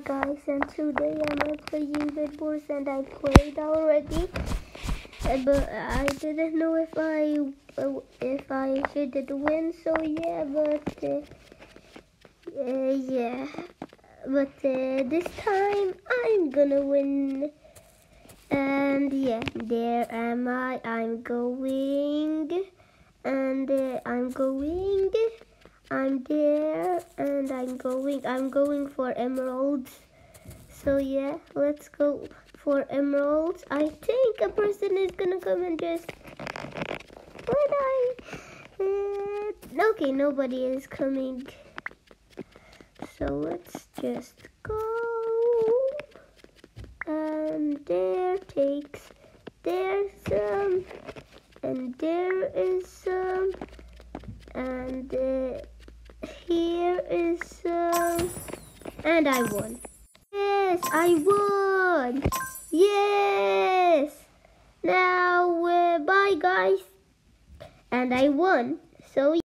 guys, and today I'm playing bedwars, and I played already, but I didn't know if I should win. So yeah, but this time I'm gonna win. And yeah, there am I. I'm going, and I'm going. I'm there, and I'm going for emeralds. So yeah, let's go for emeralds. I think a person is gonna come and just... Okay, nobody is coming. So let's just go. And there's some, and there is some, and here is some, and I won. Yes, I won. Yes. Now, bye guys. And I won. So